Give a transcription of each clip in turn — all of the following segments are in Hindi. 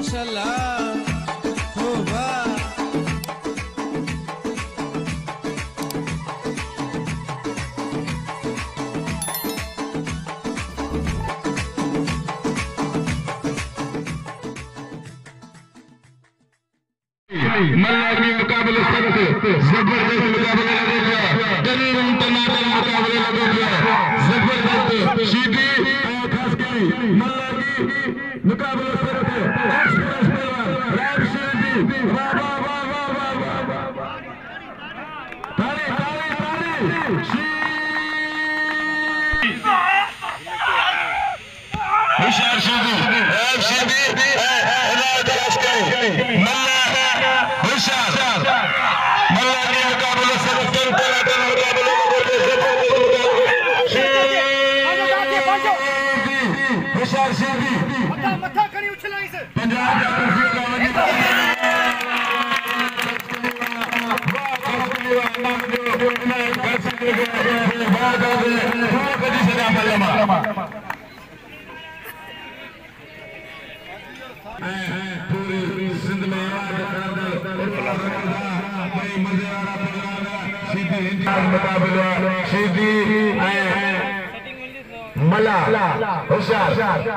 मल्ला के मुकाबले सख्त जबरदस्त मुकाबले लगे गया, तरीन तनातन मुकाबले लगे गया, जबरदस्त सीधी खास की मल्ला की मुकाबले सख्त एक्सप्रेस पहलवान राज सीधी वाह वाह वाह वाह वाह वाह ताली ताली ताली होशियार सीधी राज सीधी राज खास की मल्ला होशियार मल्ला के मुकाबले सख्त तनातन मुकाबले होशियार सीधी मत्था करी उछला इसे पंजाब का कुर्सी गावनी पूरी सिंध में मुकाबला सीधी मला होशियार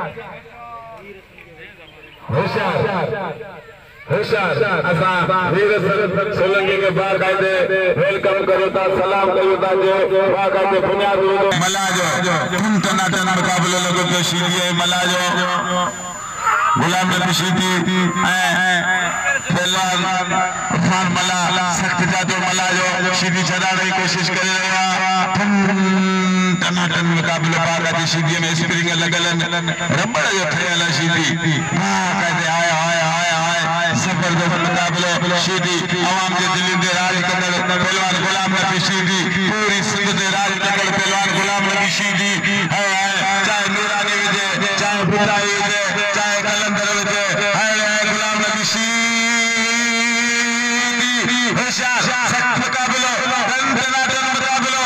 होशियार होशियार असा वीर सोलंकी के बाहर कायदे वेलकम करो था सलाम करो था जो वहां कायदे बुनियाद मला जो टनाटन मुकाबले लोगों के सीधी मला जो गुलाम नबी सीधी पहलवान अफान मला सख्त जातो मला जो सीधी चढ़ाने की कोशिश कर रहा टनाटन मुकाबले बागा दी सीधी में स्प्रिंग लगलन रबड़ जो ठेला सीधी कहते आए आए आए आए जबरदस्त मुकाबले सीधी आवाम के दिल दे राज कदर पहलवान गुलाम नबी सीधी पूरी सिंध दे राज कदर पहलवान गुलाम नबी सीधी चाहे नूरानी विजय चाहे बुराई विजय चाहे कलंदर विजय गुलाम नबी सीधी होशियार सख्त मुकाबलो टनाटन मुकाबलो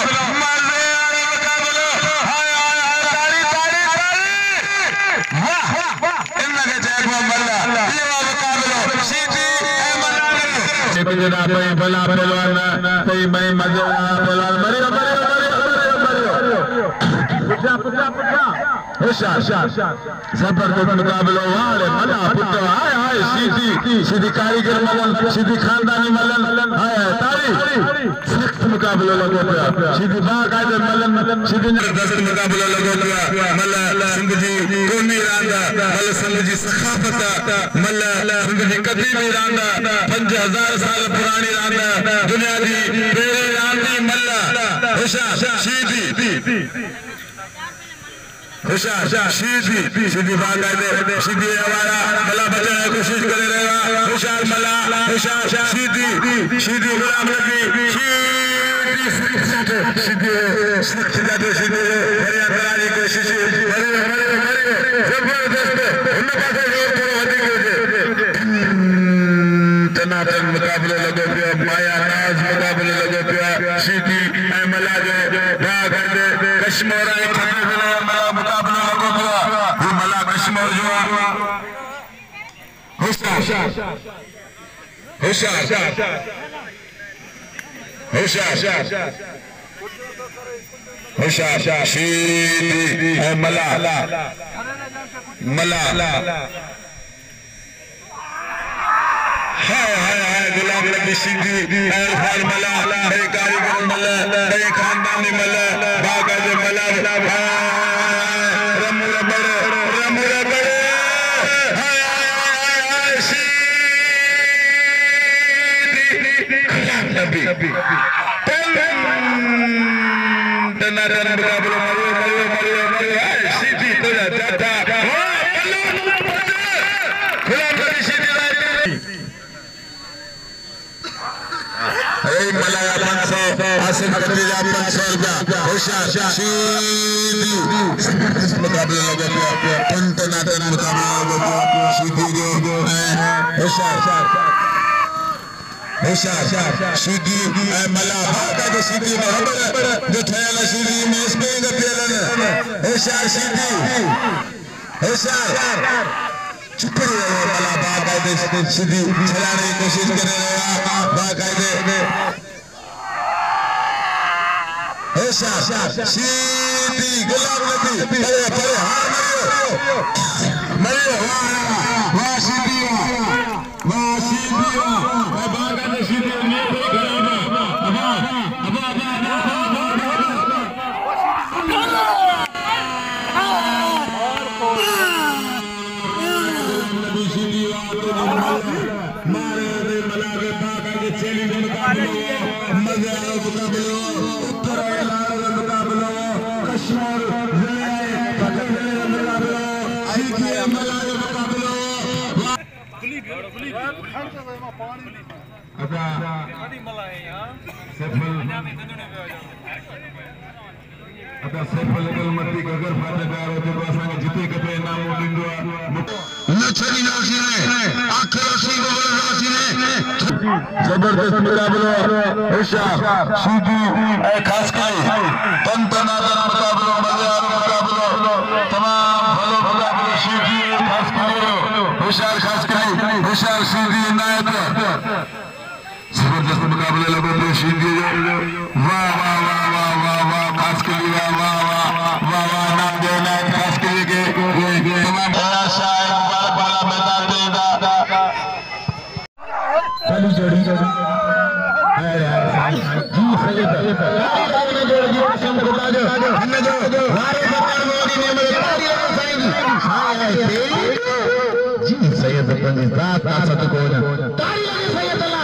भला पहलवान सही मैं मजे पहलवान मरियो मरियो मरियो मरियो होशियार जबरदस्त मुकाबलो वाले मला पुत्र आए आए सीधी सीधी कारीगर मलन सीधी खानदानी मलन आए ताली सख्त मुकाबलो लगो गया सीधी बाकायदे मलन सीधी जबरदस्त मुकाबलो लगो गया मला सिंध जी कोनी रांदा मला सिंध जी सखाफत मला सिंध जी कदीमी रांदा 5000 साल पुरानी रांदा दुनिया दी बेरे रांदी मला होशियार सीधी होशियार सीधी सीधी बाकायदे सीधी हमारा मला बचाने की कोशिश करे रहेगा होशियार मला होशियार सीधी सीधी गुलाम नबी सीधी सख्त जाते सीधी हरिया कराने की कोशिश जबरदस्त टनाटन मुकाबले लगे पे माया नाज मुकाबले लगे पे सीधी मला जो बाकायदे कश्मीरा मुकाबला लगे पे मला कश्मीर जो होशियार सीधी मला हाय गुलाम नबी सीधी अरफान मला कारीगर मला खानदानी मला बाकायदे मला रमू रबड़ गुलाम नबी टनाटन मुकाबले मरियो सीधी तो जाता गुलाम नबी सीधी मला 500 हासिल कर दिया 500 रुपया होशियार सीधी मुकाबले लगे टनाटन मुकाबले लगे सीधी जो होशियार सीधी मला बाकायदे सीधी बराबर जो ठेला सीधी में स्प्रिंग पेलन होशियार सीधी होशियार चुप रहो मला बाकायदे सीधी चलाने की कोशिश कर रहे हैं बाकायदे सीधी गुलाब नबी अरे परे हां मरियो वाह सीधी बाकायदे सीधी नहीं जबरदस्त मुकाबला होशियार सीधी खास कर तनतनादर मुकाबला मजेदार मुकाबला तमाम भलो मुकाबला सीधी खास कर होशियार खास कर होशियार सीधी नायक जबरदस्त मुकाबला लगो तो सीधी वाह वाह वाह वाह वाह वाह खास कर वाह वाह वाह वाह नाम दे नायक खास कर के तमाम शाह मुबारक वाला मैदान देगा चली जोड़ी जी सैयद हमने जोड़ जी कसम खुदा जो हमने जो वारे सरकार मोदी ने मेरे तारी लगा साईं हां जी सैयद पंजी जात आसत को ना तारी लगे सैयद अल्लाह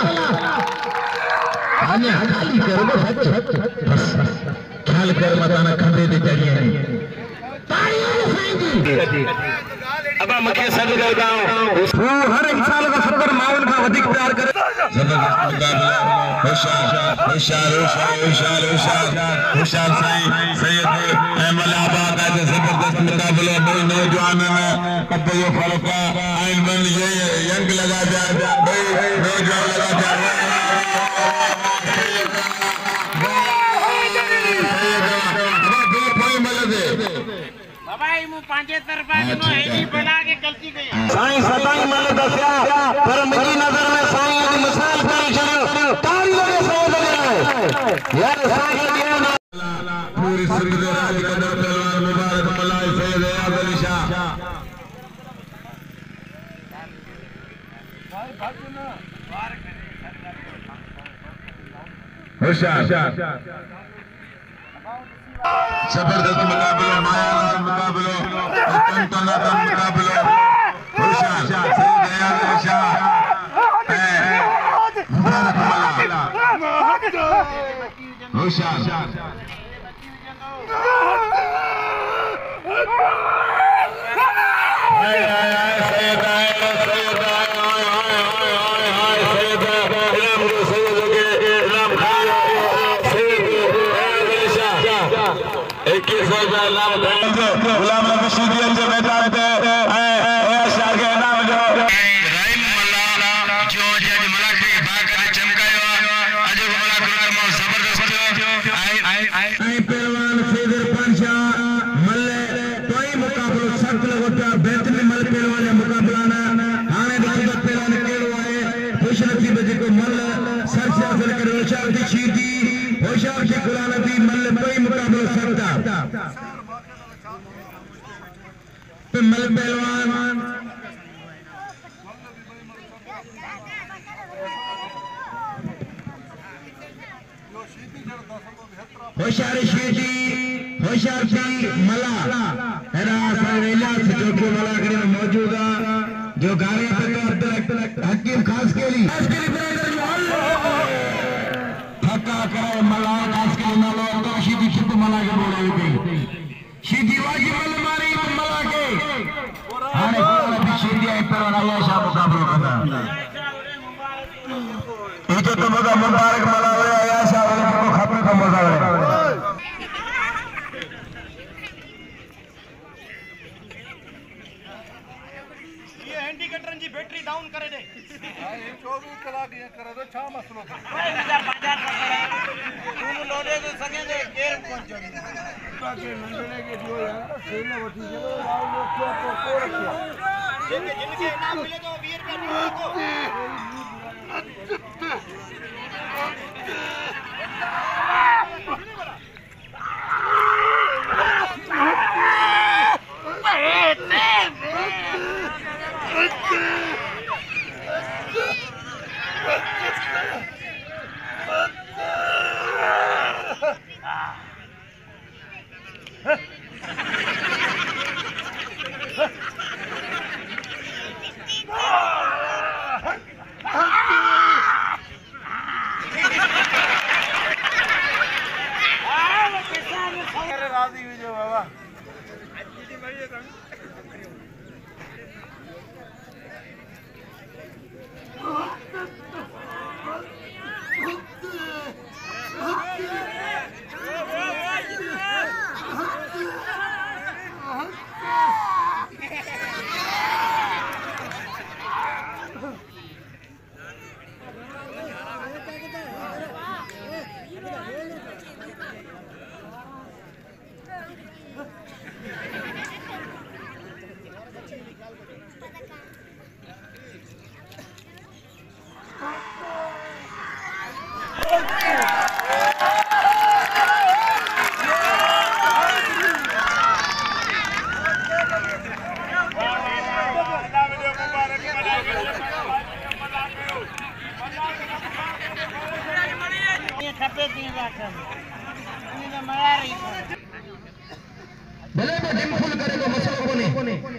हने खाली करो बस ख्याल कर मताना खंडे दे चढ़िए तारी लगे साईं जी अब मके संग गाओ हर इंसान का 70 52 का अधिक प्यार करे होशियार सैयद अहमद आबाद का जबरदस्त मुकाबला बड़े नौजवान में कब्बे फर्क का आइन बन ये यंग लगा जा भाई नौजवान लगा जा पांचे तरफा नो एडी बना के गलती गई साईं सताई मन दसिया पर मेरी नजर में साईं दी मिसाल करी छड़ो तारी लगे सैयद यार साईं दी पूरी सिंध दे राज कदर पहलवान मुबारक मलाई सैयद अली शाह होशियार जबरदस्त मुकाबला मायावाला मुकाबला तनतनादर मुकाबला होशियार सैयद अली शाह मुबारक मला होशियार गुलाम नबी सीधी के मैदान पे शाह के नाम जो राइम मल्ला जो जज मला के भाग ने चमकायो आज मला कार्यक्रम जबरदस्त आई पहलवान फेदर पंशा मल्ले तोई मुकाबलो सख्त लगोटा बेहतरीन मल पहलवान ने मुकाबला ना आने देखो पहलवान केड़ो आए खुश नसीब जेको मल सर से हासिल करे होशियार दी सीधी होशियार के गुलाम नबी मल तोई मुकाबलो सख्त मल पहलवान होशियार शीटी होशियार सी मला हेरा सारेला से जो को मला करी में मौजूद है जो गाने पे अब्दुल हकीम खास के लिए ब्रदर जो थका करे मला खास के लिए मला तो शीटी शुद्ध मला के बोले हुए शीटी वाजी मल मारी मला के हाने कोला भी शीटी आई पर आया शाह मुकाबला करना इतो तो मगा मुबारक मला आया शाह वाले को खपे तो मजा आवे जी बैटरी डाउन करे दे 24 कलाक ये करे तो छा मसलो तू लोडे तो संगे दे केर पहुंचोगी बाकी मंडले के जो यार सेल वठी जो राव लोग को रखिया जिनके नाम मिले तो 20 रुपए भले में जिम फुल करे तो मसलो कोनी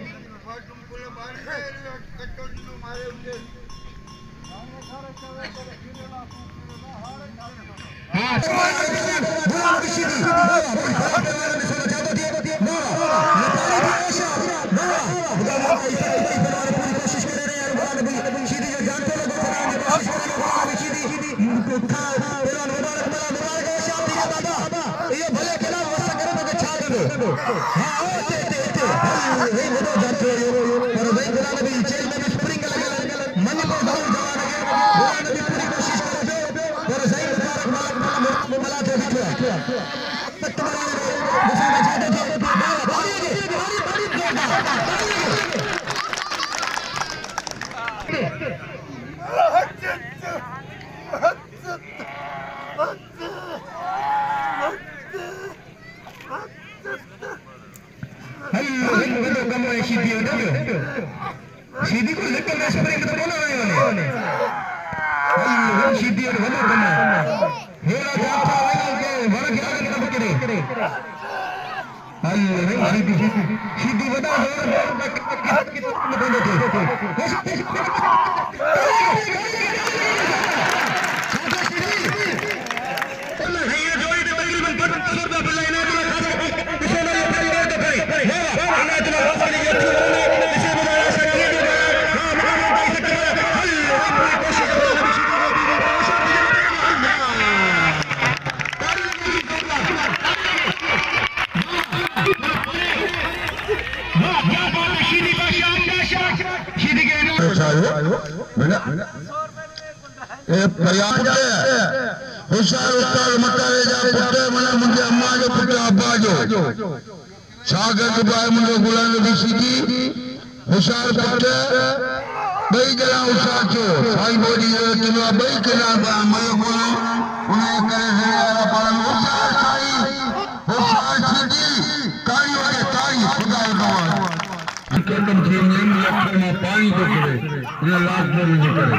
सीधी को लेकर मैं स्प्रिंग तो बोला नहीं होने हल्लो सीधी और हल्लो करना हेरा जाता है के बड़ा क्या करना पकड़े हल्लो सीधी सीधी बता दो कितना बोले थे ये जोड़ी तो तकरीबन 75 रुपए बिल लेने वाला इसे ना ये तो करे ना इतना वाली ये होशियार उस्ताद मकारे जा पुटे मना मुंहिंजे अम्मा जो पुट अब्बा जो शागिर्द बाय मुंहिंजो गुलाम नबी सीधी होशियार पुट ॿई ॼणा होशियार थियो साईं बोली किलो ॿई किला मयो गुलाम उन करे वारा पाण होशियार साईं होशियार सीधी काई वारे काई खुदा जो कदम थी नेम लख में पानी तो करे ये लाख में करे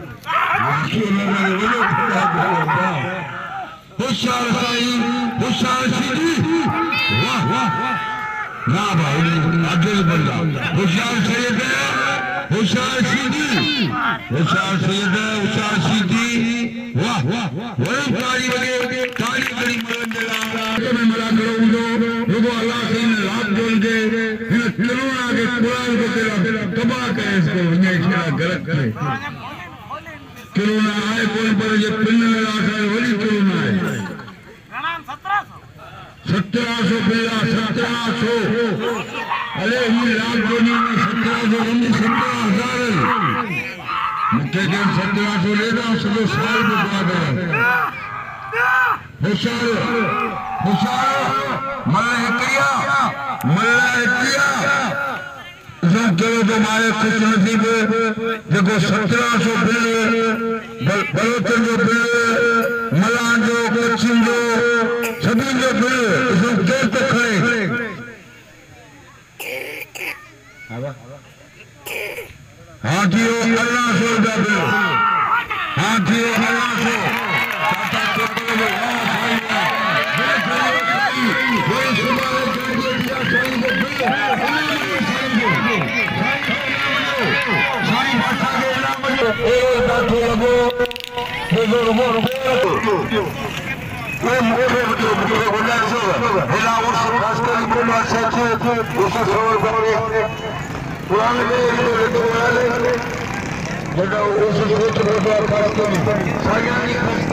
होशियार साईं होशियार सीधी वाह वाह ना भाई आगे बंदा होशियार सैयद होशियार सीधी होशियार सैयद होशियार सीधी वाह वाह वही ताली लगे ताली करी मंजला में मरा करो रुको अल्लाह से लाभ जोड़ दे किलोना के कुरान को तेरा तबाह करे इसको ये गलत करे किलोना आए कोई पर ये पिन लगा कर वही किलोना है 1700 बिल्ला 1700 अरे ये लाख जोनी में 1700 हम 17000 मुझे जब 1700 लेना उसको साल बाद होशियार होशियार मल्ला किया तुम्हारे खुश नसीब देखो 1700 बिल बलोचन जो बिल मलान जो कच्छन जो सभी जो बिल केर तो खड़े हाँ जी 1800 रुपया बिल हाँ जी 1800 पुराने